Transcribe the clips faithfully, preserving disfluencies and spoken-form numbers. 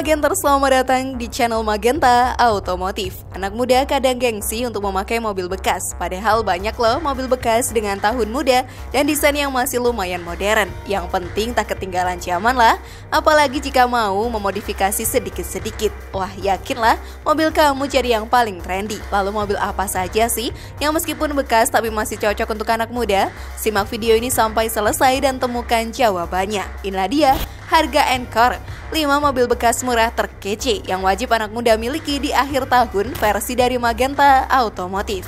Magenter, selamat datang di channel Magenta Automotif. Anak muda kadang gengsi untuk memakai mobil bekas, padahal banyak loh mobil bekas dengan tahun muda dan desain yang masih lumayan modern. Yang penting tak ketinggalan zaman lah, apalagi jika mau memodifikasi sedikit-sedikit. Wah, yakinlah mobil kamu jadi yang paling trendy. Lalu mobil apa saja sih yang meskipun bekas tapi masih cocok untuk anak muda? Simak video ini sampai selesai dan temukan jawabannya. Inilah dia harga Encore, lima mobil bekas murah terkece yang wajib anak muda miliki di akhir tahun versi dari Magenta Automotif.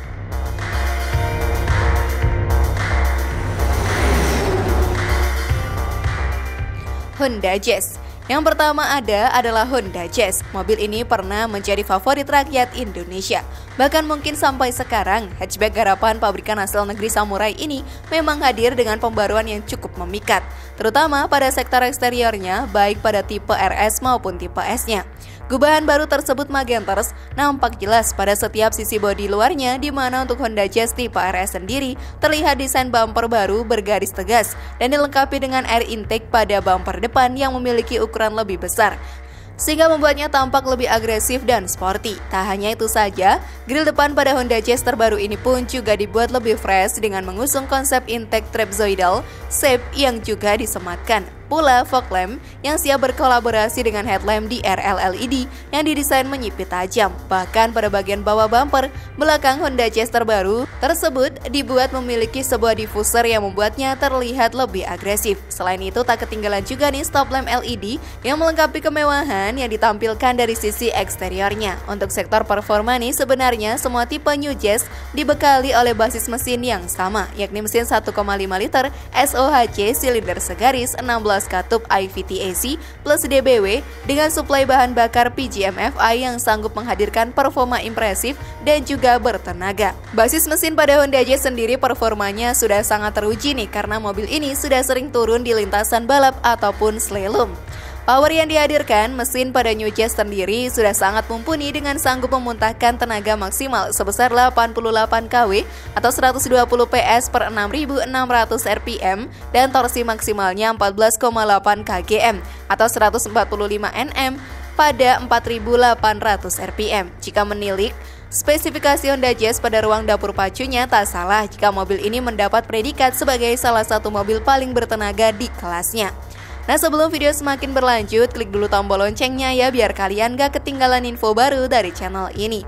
Honda Jazz. Yang pertama ada adalah Honda Jazz. Mobil ini pernah menjadi favorit rakyat Indonesia. Bahkan mungkin sampai sekarang, hatchback garapan pabrikan asal negeri Samurai ini memang hadir dengan pembaruan yang cukup memikat, terutama pada sektor eksteriornya, baik pada tipe R S maupun tipe S-nya. Gubahan baru tersebut Magenters nampak jelas pada setiap sisi bodi luarnya, di mana untuk Honda Jazz tipe R S sendiri terlihat desain bumper baru bergaris tegas dan dilengkapi dengan air intake pada bumper depan yang memiliki ukuran lebih besar, sehingga membuatnya tampak lebih agresif dan sporty. Tak hanya itu saja, grill depan pada Honda Jazz terbaru ini pun juga dibuat lebih fresh dengan mengusung konsep intake trapezoidal shape yang juga disematkan. Pula fog lamp yang siap berkolaborasi dengan headlamp D R L L E D yang didesain menyipit tajam. Bahkan pada bagian bawah bumper belakang Honda Jazz terbaru tersebut dibuat memiliki sebuah diffuser yang membuatnya terlihat lebih agresif. Selain itu tak ketinggalan juga nih stop lamp L E D yang melengkapi kemewahan yang ditampilkan dari sisi eksteriornya. Untuk sektor performa nih, sebenarnya semua tipe New Jazz dibekali oleh basis mesin yang sama, yakni mesin satu koma lima liter S O H C silinder segaris enam belas katup I V T A C plus D B W dengan suplai bahan bakar P G M F I yang sanggup menghadirkan performa impresif dan juga bertenaga. Basis mesin pada Honda Jazz sendiri performanya sudah sangat teruji nih, karena mobil ini sudah sering turun di lintasan balap ataupun slalom. Power yang dihadirkan mesin pada New Jazz sendiri sudah sangat mumpuni dengan sanggup memuntahkan tenaga maksimal sebesar delapan puluh delapan kilowatt atau seratus dua puluh P S per enam ribu enam ratus R P M dan torsi maksimalnya empat belas koma delapan kilogram atau seratus empat puluh lima Newton meter pada empat ribu delapan ratus R P M. Jika menilik spesifikasi Honda Jazz pada ruang dapur pacunya, tak salah jika mobil ini mendapat predikat sebagai salah satu mobil paling bertenaga di kelasnya. Nah, sebelum video semakin berlanjut, klik dulu tombol loncengnya ya, biar kalian gak ketinggalan info baru dari channel ini.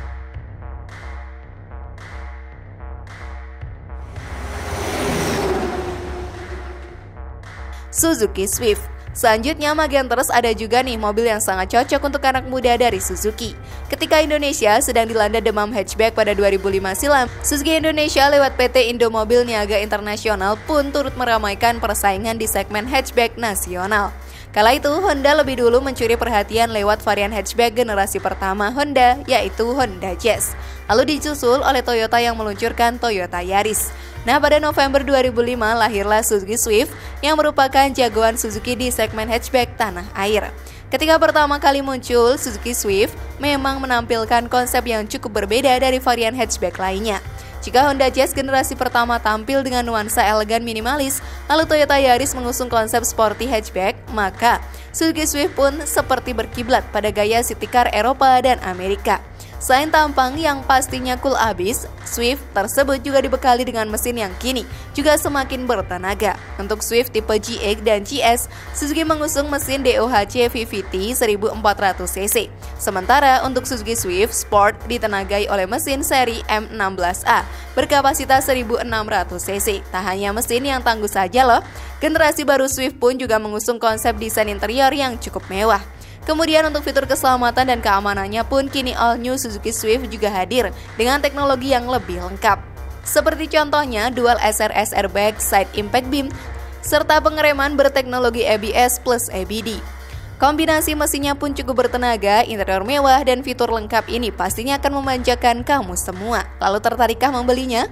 Suzuki Swift. Selanjutnya Magenters, ada juga nih mobil yang sangat cocok untuk anak muda dari Suzuki. Ketika Indonesia sedang dilanda demam hatchback pada dua ribu lima silam, Suzuki Indonesia lewat P T Indomobil Niaga Internasional pun turut meramaikan persaingan di segmen hatchback nasional. Kala itu Honda lebih dulu mencuri perhatian lewat varian hatchback generasi pertama Honda, yaitu Honda Jazz. Lalu disusul oleh Toyota yang meluncurkan Toyota Yaris. Nah, pada November dua ribu lima lahirlah Suzuki Swift yang merupakan jagoan Suzuki di segmen hatchback tanah air. Ketika pertama kali muncul, Suzuki Swift memang menampilkan konsep yang cukup berbeda dari varian hatchback lainnya. Jika Honda Jazz generasi pertama tampil dengan nuansa elegan minimalis, lalu Toyota Yaris mengusung konsep sporty hatchback, maka Suzuki Swift pun seperti berkiblat pada gaya city car Eropa dan Amerika. Selain tampang yang pastinya cool abis, Swift tersebut juga dibekali dengan mesin yang kini juga semakin bertenaga. Untuk Swift tipe G X dan G S, Suzuki mengusung mesin D O H C V V T seribu empat ratus cc. Sementara untuk Suzuki Swift Sport ditenagai oleh mesin seri M enam belas A berkapasitas seribu enam ratus cc. Tak hanya mesin yang tangguh saja loh, generasi baru Swift pun juga mengusung konsep desain interior yang cukup mewah. Kemudian untuk fitur keselamatan dan keamanannya pun kini all new Suzuki Swift juga hadir dengan teknologi yang lebih lengkap. Seperti contohnya dual S R S airbag, side impact beam, serta pengereman berteknologi A B S plus A B D. Kombinasi mesinnya pun cukup bertenaga, interior mewah, dan fitur lengkap ini pastinya akan memanjakan kamu semua. Lalu tertarikkah membelinya?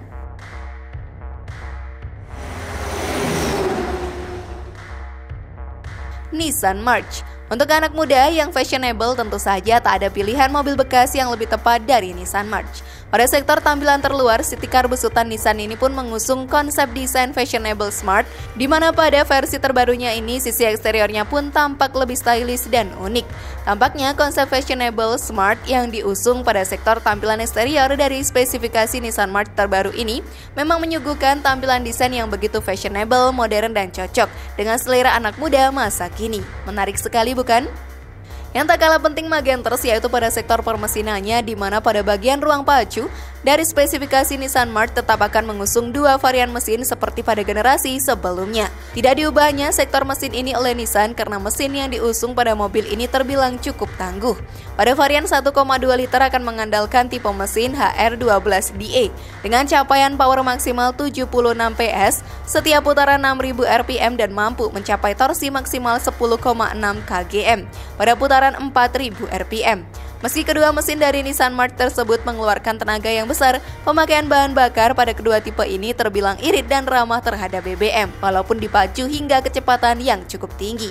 Nissan March. Untuk anak muda yang fashionable, tentu saja tak ada pilihan mobil bekas yang lebih tepat dari Nissan March. Pada sektor tampilan terluar, city car besutan Nissan ini pun mengusung konsep desain fashionable smart, di mana pada versi terbarunya ini sisi eksteriornya pun tampak lebih stylish dan unik. Tampaknya konsep fashionable smart yang diusung pada sektor tampilan eksterior dari spesifikasi Nissan March terbaru ini memang menyuguhkan tampilan desain yang begitu fashionable, modern dan cocok dengan selera anak muda masa kini. Menarik sekali bukan? Yang tak kalah penting Magenters yaitu pada sektor permesinannya, di mana pada bagian ruang pacu dari spesifikasi Nissan March tetap akan mengusung dua varian mesin seperti pada generasi sebelumnya. Tidak diubahnya sektor mesin ini oleh Nissan karena mesin yang diusung pada mobil ini terbilang cukup tangguh. Pada varian satu koma dua liter akan mengandalkan tipe mesin H R satu dua D E dengan capaian power maksimal tujuh puluh enam P S setiap putaran enam ribu R P M dan mampu mencapai torsi maksimal sepuluh koma enam kilogram pada putaran empat ribu R P M. Meski kedua mesin dari Nissan March tersebut mengeluarkan tenaga yang besar, pemakaian bahan bakar pada kedua tipe ini terbilang irit dan ramah terhadap B B M, walaupun dipacu hingga kecepatan yang cukup tinggi.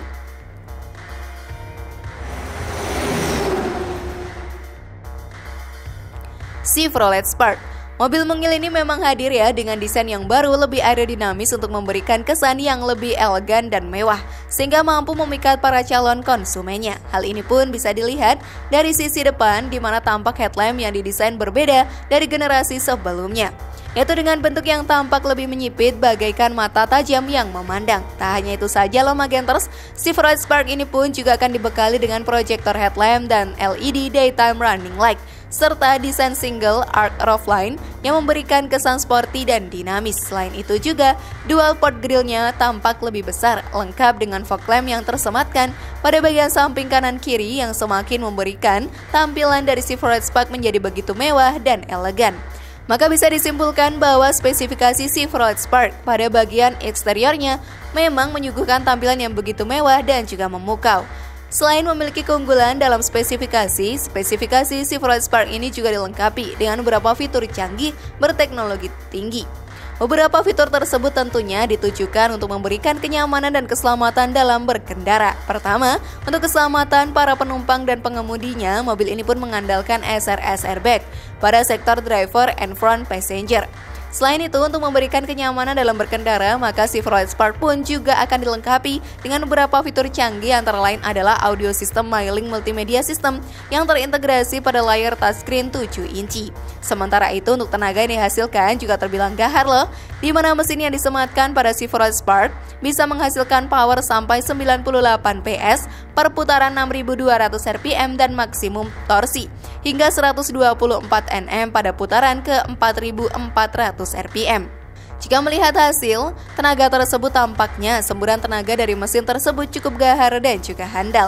Chevrolet Spark. Mobil mungil ini memang hadir ya dengan desain yang baru, lebih aerodinamis untuk memberikan kesan yang lebih elegan dan mewah, sehingga mampu memikat para calon konsumennya. Hal ini pun bisa dilihat dari sisi depan, di mana tampak headlamp yang didesain berbeda dari generasi sebelumnya, yaitu dengan bentuk yang tampak lebih menyipit bagaikan mata tajam yang memandang. Tak hanya itu saja loh Magenters, Chevrolet Spark ini pun juga akan dibekali dengan proyektor headlamp dan L E D daytime running light, serta desain single arc roofline yang memberikan kesan sporty dan dinamis. Selain itu juga, dual port grillnya tampak lebih besar, lengkap dengan fog lamp yang tersematkan pada bagian samping kanan kiri yang semakin memberikan tampilan dari Chevrolet Spark menjadi begitu mewah dan elegan. Maka bisa disimpulkan bahwa spesifikasi Chevrolet Spark pada bagian eksteriornya memang menyuguhkan tampilan yang begitu mewah dan juga memukau. Selain memiliki keunggulan dalam spesifikasi, spesifikasi Chevrolet Spark ini juga dilengkapi dengan beberapa fitur canggih berteknologi tinggi. Beberapa fitur tersebut tentunya ditujukan untuk memberikan kenyamanan dan keselamatan dalam berkendara. Pertama, untuk keselamatan para penumpang dan pengemudinya, mobil ini pun mengandalkan S R S airbag pada sektor driver and front passenger. Selain itu, untuk memberikan kenyamanan dalam berkendara, maka Chevrolet Spark pun juga akan dilengkapi dengan beberapa fitur canggih, antara lain adalah audio system Mylink multimedia system yang terintegrasi pada layar touchscreen tujuh inci. Sementara itu, untuk tenaga yang dihasilkan juga terbilang gahar loh, di mana mesin yang disematkan pada Chevrolet Spark bisa menghasilkan power sampai sembilan puluh delapan P S per putaran enam ribu dua ratus R P M dan maksimum torsi hingga seratus dua puluh empat Newton meter pada putaran ke empat ribu empat ratus R P M. Jika melihat hasil tenaga tersebut, tampaknya semburan tenaga dari mesin tersebut cukup gahar dan juga handal.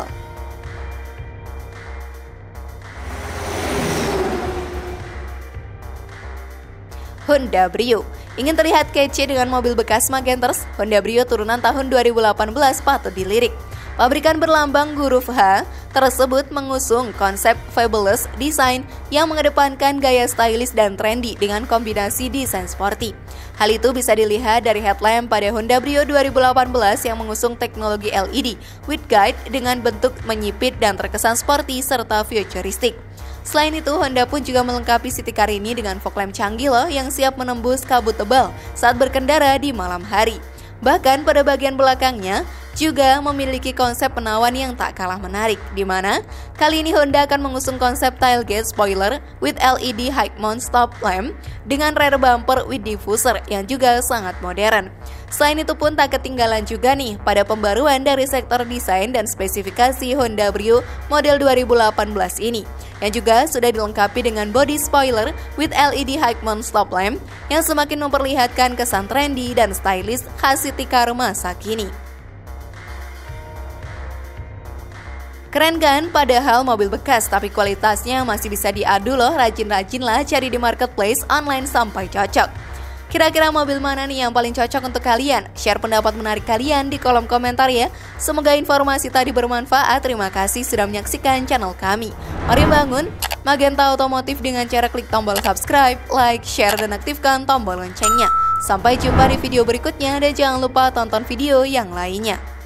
Honda Brio. Ingin terlihat kece dengan mobil bekas Magenters? Honda Brio turunan tahun dua ribu delapan belas patut dilirik. Pabrikan berlambang huruf H tersebut mengusung konsep fabulous design yang mengedepankan gaya stylish dan trendy dengan kombinasi desain sporty. Hal itu bisa dilihat dari headlamp pada Honda Brio dua ribu delapan belas yang mengusung teknologi L E D with guide dengan bentuk menyipit dan terkesan sporty serta futuristik. Selain itu, Honda pun juga melengkapi city car ini dengan fog lamp canggih loh yang siap menembus kabut tebal saat berkendara di malam hari. Bahkan pada bagian belakangnya juga memiliki konsep penawan yang tak kalah menarik, di mana kali ini Honda akan mengusung konsep tailgate spoiler with L E D high mount stop lamp dengan rear bumper with diffuser yang juga sangat modern. Selain itu pun tak ketinggalan juga nih pada pembaruan dari sektor desain dan spesifikasi Honda Brio model dua ribu delapan belas ini, yang juga sudah dilengkapi dengan body spoiler with L E D high mount stop lamp yang semakin memperlihatkan kesan trendy dan stylish khas city car masa kini. Keren kan? Padahal mobil bekas, tapi kualitasnya masih bisa diadu loh. Rajin-rajinlah cari di marketplace online sampai cocok. Kira-kira mobil mana nih yang paling cocok untuk kalian? Share pendapat menarik kalian di kolom komentar ya. Semoga informasi tadi bermanfaat. Terima kasih sudah menyaksikan channel kami. Mari bangun Magenta Otomotif dengan cara klik tombol subscribe, like, share, dan aktifkan tombol loncengnya. Sampai jumpa di video berikutnya dan jangan lupa tonton video yang lainnya.